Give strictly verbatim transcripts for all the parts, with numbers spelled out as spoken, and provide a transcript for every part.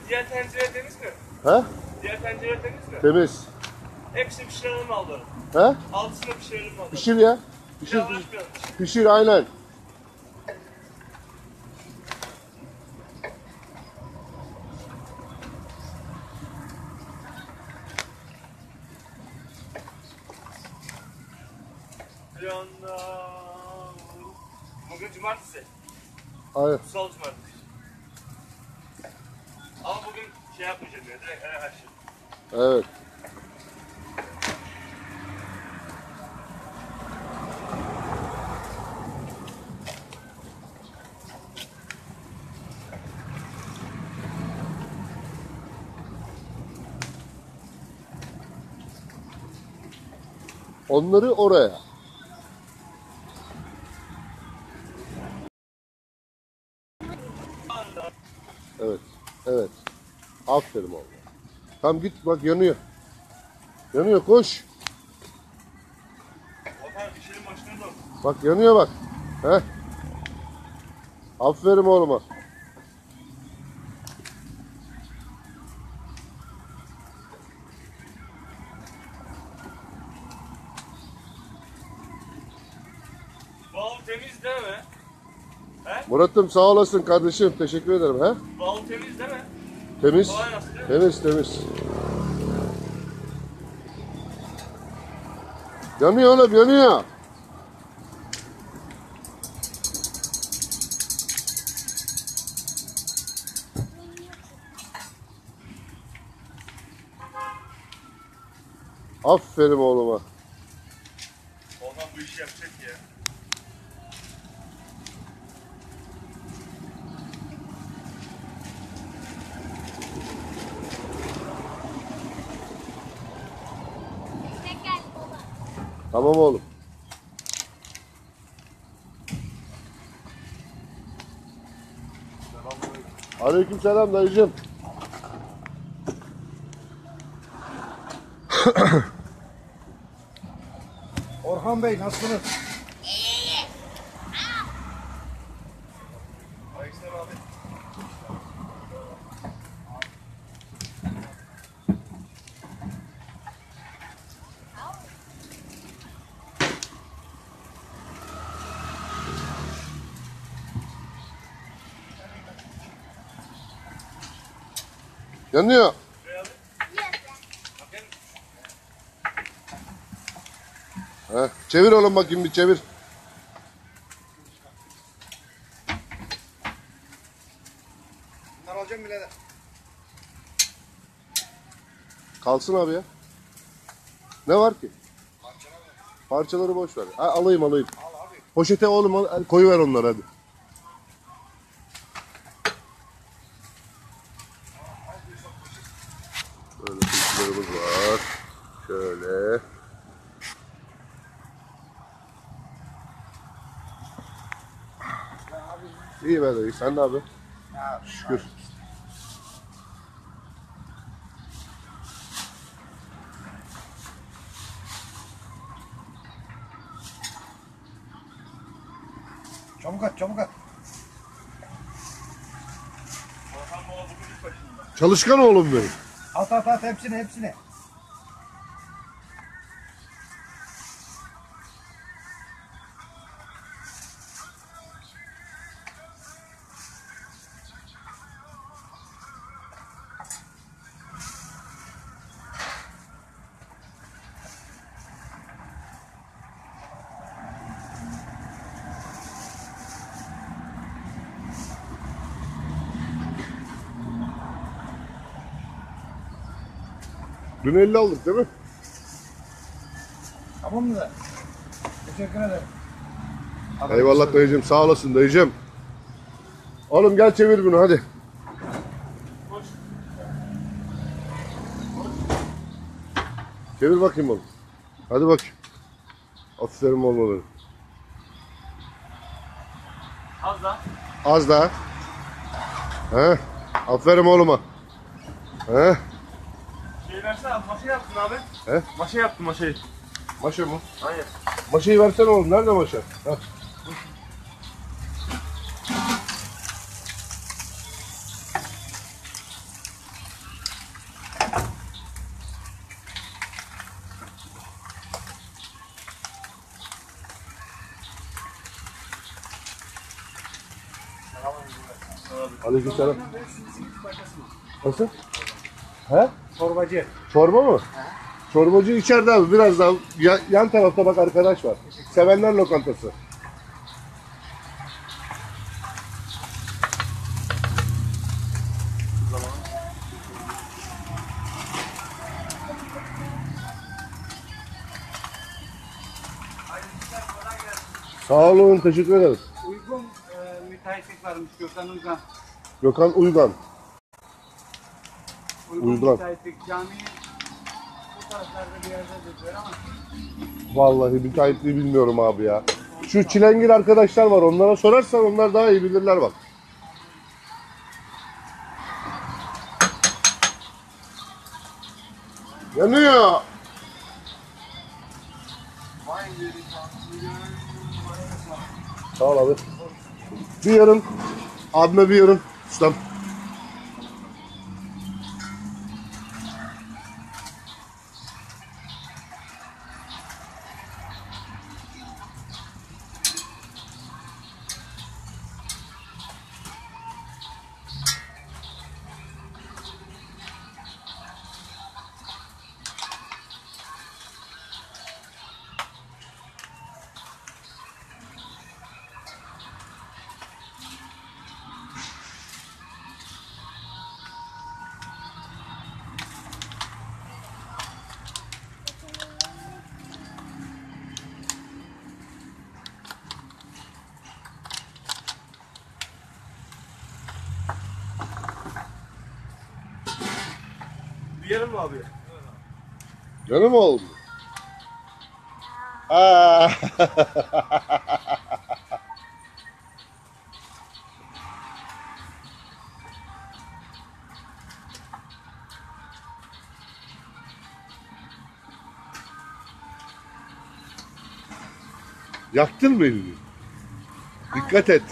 Diğer tencere temiz mi? He? Diğer tencere temiz mi? Temiz. Hepsini pişirelim mi abla? He? Altısını pişirelim mi abla? Pişir ya. Pişir. Ya uğraşmayalım. Pişir aynen. Bugün cumartesi. Aynen. Kutsal cumartesi. Ama bugün şey yapmayacağım ya. Direkt her her şey. Evet. Onları oraya. Evet. Evet. Aferin oğlum. Tamam git bak yanıyor. Yanıyor koş. Bakalım pişirin başına da. Bak yanıyor bak. He? Aferin oğluma. Bal temiz değil mi? He? Murat'ım sağ olasın kardeşim. Teşekkür ederim. He? Bal temiz değil mi? Temiz. Kolay nasıl değil mi? Temiz temiz. Yanıyor oğlum yanıyor. Aferin oğluma. Orhan bu işi yapacak ya. Tamam oğlum. Aleykümselam dayıcığım. Orhan Bey nasılsınız? Aleykümselam abi. Yanıyor. Heh, çevir oğlum bakayım bir çevir. Bunlar alacağım birader. Kalsın abi ya. Ne var ki? Parçaları boş ver. Ha, alayım alayım. Al abi. Poşete oğlum al, koyuver onları hadi. Böyle kuşlarımız var. Şöyle. İyi be dayı. Sen ne abi? Ya, Şükür. Çabuk at çabuk at. Orhan baba bugün ilk başında. Çalışkan oğlum benim. At at at hepsini hepsini. Dün elli aldık değil mi? Tamam mı da? Teşekkür ederim. Eyvallah dayıcım. Sağ olasın dayıcım. Oğlum gel çevir bunu hadi. Koş. Çevir bakayım oğlum. Hadi bak. Aferin oğlum benim. Az daha. Az daha. He? Aferin oğluma. He? Şey versene abi. Maşa yaptın abi. He? Maşa yaptım maşayı. Maşa mı? Aynen. Maşayı versene oğlum. Nerede maşa? Heh. Aleykümselam. Nasıl? He? Torbacı. Çorba mı? Çorbacı içeride abi. Biraz daha ya- yan tarafta bak arkadaş var. Sevenler lokantası. Sağ olun, teşekkür ederiz. Uygun e, müteahhitlik varmış Gökhan Uygan. Gökhan Uygan. Uygun Uygan. müteahhitlik camiyi bu taraflarda bir yerde dediler ama. Vallahi müteahhitliği bilmiyorum abi ya. Şu çilengir arkadaşlar var, onlara sorarsan onlar daha iyi bilirler bak. Yanıyor. Sağ ol abi. Bir yarım. Abime bir yarım. Ustam. Diyelim mi abi? Canım oğlum. Aa. Yaktın mı elini? Dikkat et.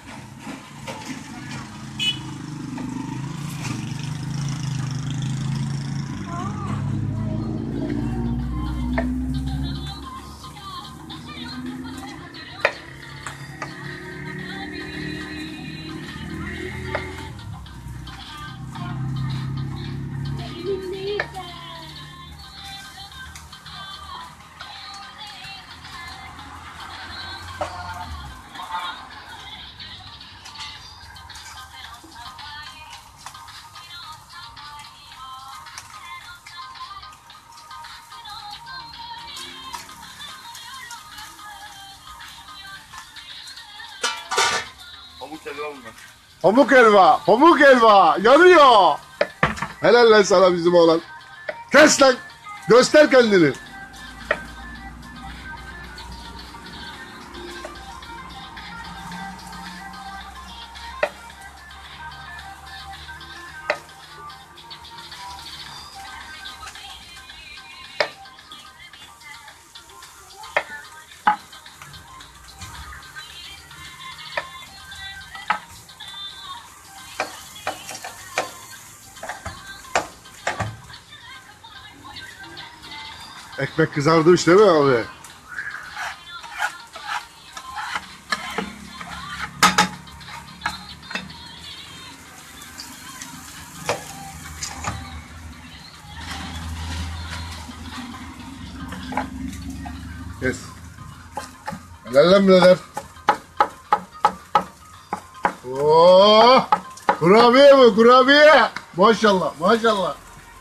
Pamuk helva bunlar. Pamuk helva, pamuk helva yanıyor. Helal lan sana bizim oğlan. Kes lan, göster kendini. Ekmek kızarmış değil mi abi? Yes. Helal lan birader. Oo! Kurabiye mi? Kurabiye. Maşallah, maşallah.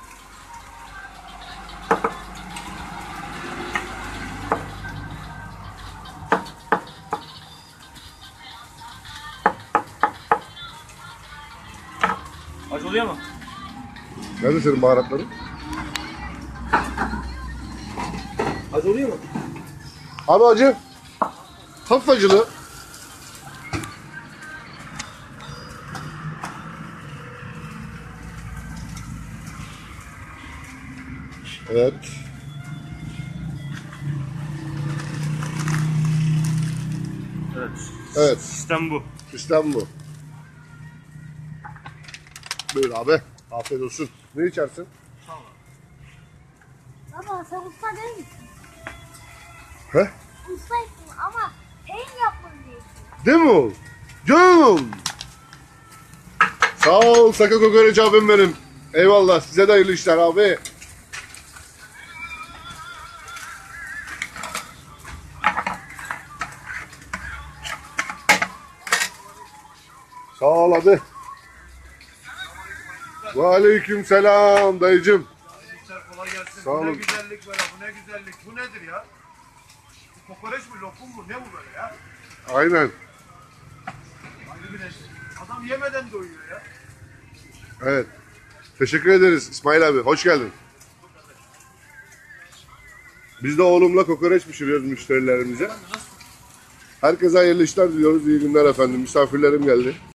Acı oluyor mu? Nerede senin baharatların? Acı oluyor mu? Abi acı. Hafif acılı. Evet. Evet. Evet. Sistem bu. Sistem bu. Buyur abi. Afiyet olsun. Ne içersin? Baba sen usta değil misin? He? Ustaysın ama el yapmanı diyorsun. Değil mi oğlum? Canım oğlum. Sağ ol Saka Kokoreç abim benim. Eyvallah, size de hayırlı işler abi. Sağ ol abi. Ve aleyküm selam dayıcım. İşler kolay gelsin. Sağ Bu ne olun. güzellik böyle, bu ne güzellik. Bu nedir ya? Bu kokoreç mi, lokum mu? Ne bu böyle ya? Aynen. Ayrı bir nesil. Adam yemeden doyuyor ya. Evet. Teşekkür ederiz İsmail abi. Hoş geldin. Biz de oğlumla kokoreç pişiriyoruz müşterilerimize. Herkese hayırlı işler diliyoruz. İyi günler efendim. Misafirlerim geldi.